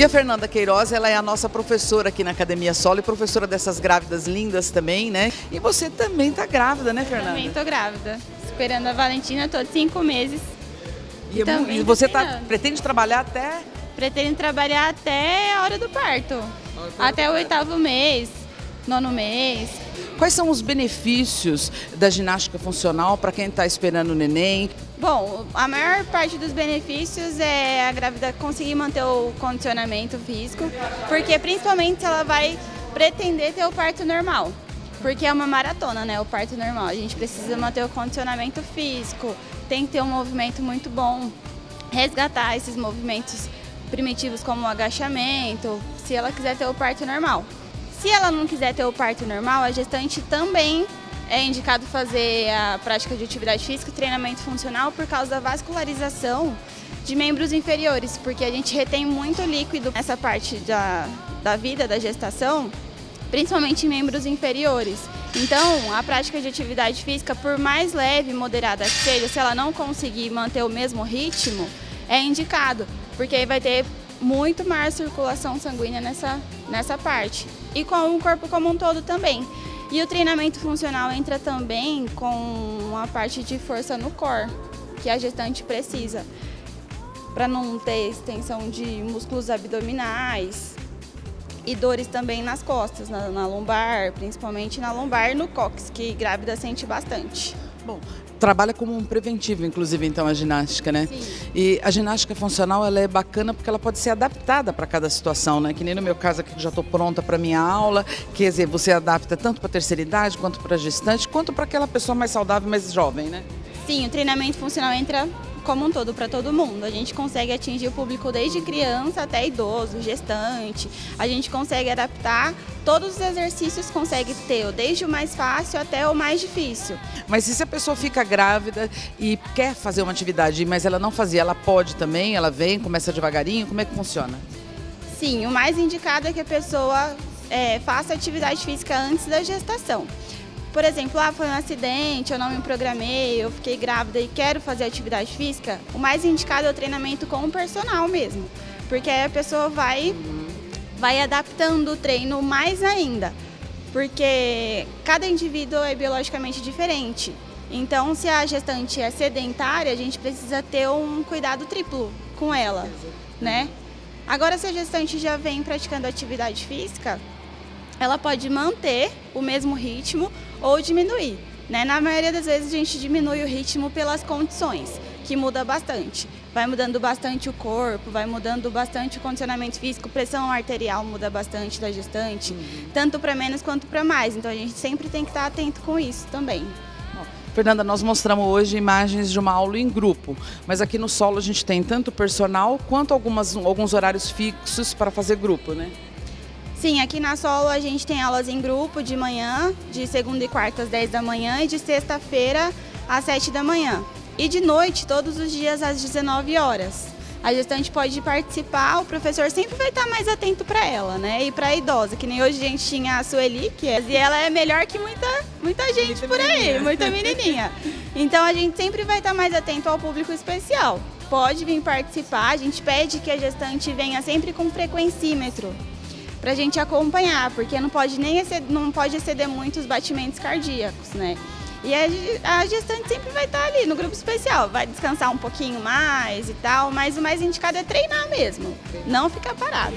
a Fernanda Queiroz, ela é a nossa professora aqui na Academia Solo e professora dessas grávidas lindas também, né? E você também tá grávida, né, Fernanda? Também tô grávida. Esperando a Valentina, tô de 5 meses. E você pretende trabalhar até? Pretendo trabalhar até a hora do parto. Até o 8º mês, 9º mês. Quais são os benefícios da ginástica funcional para quem está esperando o neném? Bom, a maior parte dos benefícios é a grávida conseguir manter o condicionamento físico, porque principalmente ela vai pretender ter o parto normal, porque é uma maratona, né, o parto normal. A gente precisa manter o condicionamento físico, tem que ter um movimento muito bom, resgatar esses movimentos primitivos como o agachamento, se ela quiser ter o parto normal. Se ela não quiser ter o parto normal, a gestante também é indicado fazer a prática de atividade física e treinamento funcional por causa da vascularização de membros inferiores, porque a gente retém muito líquido nessa parte da vida, da gestação, principalmente em membros inferiores. Então, a prática de atividade física, por mais leve e moderada que seja, se ela não conseguir manter o mesmo ritmo, é indicado, porque aí vai ter muito maior circulação sanguínea nessa parte. E com o corpo como um todo também. E o treinamento funcional entra também com a parte de força no core, que a gestante precisa, para não ter extensão de músculos abdominais e dores também nas costas, na lombar, principalmente na lombar e no cóccix, que grávida sente bastante. Bom, trabalha como um preventivo, inclusive, então, a ginástica, né? Sim. E a ginástica funcional, ela é bacana porque ela pode ser adaptada para cada situação, né? Que nem no meu caso aqui, que já estou pronta para minha aula, quer dizer, você adapta tanto para a terceira idade, quanto para a gestante, quanto para aquela pessoa mais saudável, mais jovem, né? Sim, o treinamento funcional entra como um todo, para todo mundo. A gente consegue atingir o público desde criança até idoso, gestante. A gente consegue adaptar todos os exercícios, consegue ter desde o mais fácil até o mais difícil. Mas se a pessoa fica grávida e quer fazer uma atividade, mas ela não fazia, ela pode também, ela vem, começa devagarinho, como é que funciona? Sim, o mais indicado é que a pessoa faça atividade física antes da gestação. Por exemplo, foi um acidente, eu não me programei, eu fiquei grávida e quero fazer atividade física, o mais indicado é o treinamento com o personal mesmo, porque aí a pessoa vai adaptando o treino mais ainda, porque cada indivíduo é biologicamente diferente. Então, se a gestante é sedentária, a gente precisa ter um cuidado triplo com ela, né? Agora, se a gestante já vem praticando atividade física, ela pode manter o mesmo ritmo ou diminuir, né? Na maioria das vezes a gente diminui o ritmo pelas condições, que muda bastante. Vai mudando bastante o corpo, vai mudando bastante o condicionamento físico, pressão arterial muda bastante da gestante, tanto para menos quanto para mais. Então a gente sempre tem que estar atento com isso também. Fernanda, nós mostramos hoje imagens de uma aula em grupo, mas aqui no Solo a gente tem tanto personal quanto alguns horários fixos para fazer grupo, né? Sim, aqui na Solo a gente tem aulas em grupo de manhã, de segunda e quarta às 10 da manhã e de sexta-feira às 7 da manhã. E de noite, todos os dias às 19 horas. A gestante pode participar, o professor sempre vai estar mais atento para ela, né? E para a idosa, que nem hoje a gente tinha a Sueli, e ela é melhor que muita gente por aí, muita menininha. Então a gente sempre vai estar mais atento ao público especial. Pode vir participar, a gente pede que a gestante venha sempre com frequencímetro, para a gente acompanhar, porque não pode exceder muito os batimentos cardíacos, né? E a gestante sempre vai estar ali no grupo especial, vai descansar um pouquinho mais e tal, mas o mais indicado é treinar mesmo, não ficar parado.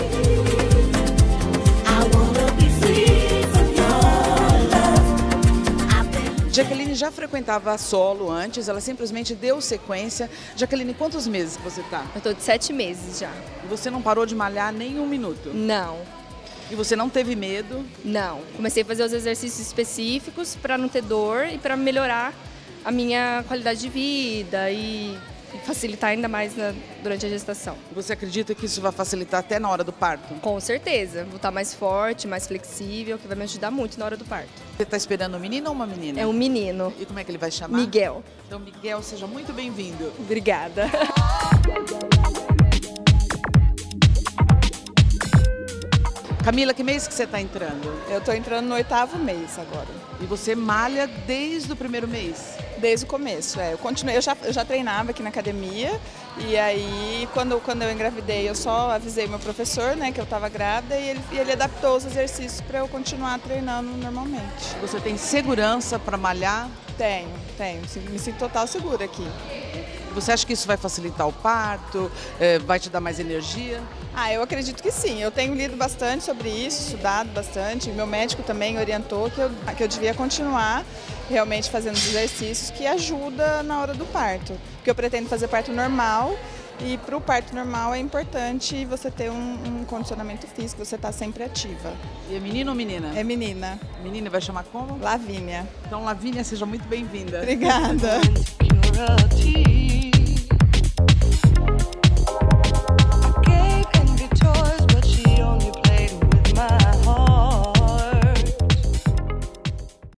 Jaqueline já frequentava a Solo antes, ela simplesmente deu sequência. Jaqueline, quantos meses que você está? Eu estou de 7 meses já. E você não parou de malhar nem um minuto? Não. E você não teve medo? Não. Comecei a fazer os exercícios específicos para não ter dor e para melhorar a minha qualidade de vida e facilitar ainda mais durante a gestação. Você acredita que isso vai facilitar até na hora do parto? Com certeza. Vou estar mais forte, mais flexível, que vai me ajudar muito na hora do parto. Você está esperando um menino ou uma menina? É um menino. E como é que ele vai chamar? Miguel. Então, Miguel, seja muito bem-vindo. Camila, que mês que você está entrando? Eu estou entrando no 8º mês agora. E você malha desde o primeiro mês? Desde o começo, Eu continuei, eu já treinava aqui na academia e aí quando eu engravidei eu só avisei meu professor, né, que eu estava grávida e ele adaptou os exercícios para eu continuar treinando normalmente. Você tem segurança para malhar? Tenho, me sinto total segura aqui. Você acha que isso vai facilitar o parto, vai te dar mais energia? Eu acredito que sim. Eu tenho lido bastante sobre isso, estudado bastante. Meu médico também orientou que eu devia continuar realmente fazendo os exercícios que ajudam na hora do parto. Porque eu pretendo fazer parto normal e para o parto normal é importante você ter um condicionamento físico, você está sempre ativa. E é menino ou menina? É menina. Menina vai chamar como? Lavínia. Então, Lavínia, seja muito bem-vinda. Obrigada.